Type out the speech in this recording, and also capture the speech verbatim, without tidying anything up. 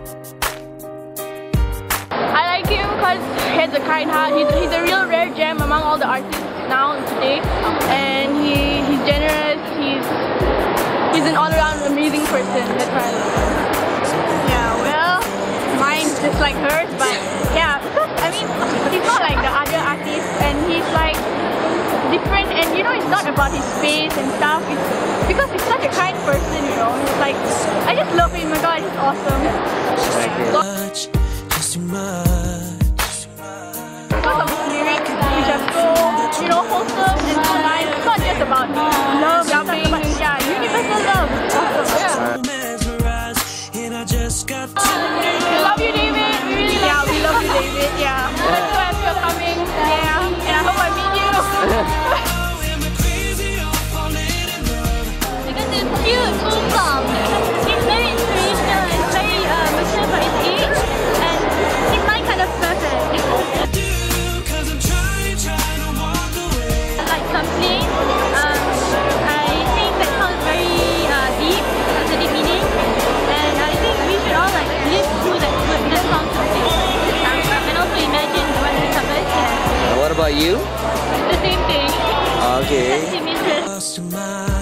I like him because he has a kind heart. He's, he's a real rare gem among all the artists now today, and he, he's generous. He's he's an all-around amazing person. That's why I love him. Yeah, well, mine's just like hers, but yeah, because I mean, he's not like the other artists, and he's like different. And you know, it's not about his face and stuff. It's because he's such a kind person. You know, it's like I just love him. My God, he's awesome. Thank you. Because of his lyrics, which are so, you know, wholesome and so nice. It's not just about love, jumping, yeah, universal love. Awesome. Yeah. We love you, David. We really love yeah, we love you, David. Yeah. Thanks so much for coming. Yeah. And I hope I meet you. Because it's cute, wholesome. He's very inspirational and very uh, mature for his age. And he's my kind of person. Like something, um, I think that sounds very uh, deep, it's a deep meaning. And I think we should all like live through that, that song something. Um, and also imagine what it covers. Yeah. What about you? The same thing. Okay. Same interest.